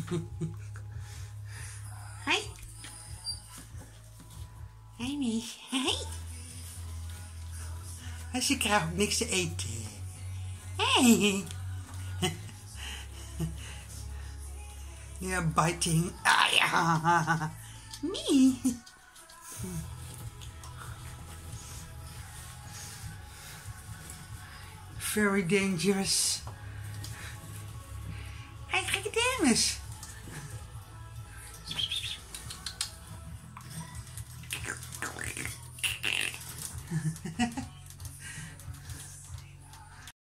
Hi. Hi, Mies. Hi. En ze krijgt ook niks te eten. Hey. You're biting. Ah, ja. Me. Very dangerous. Hey, gekke dames.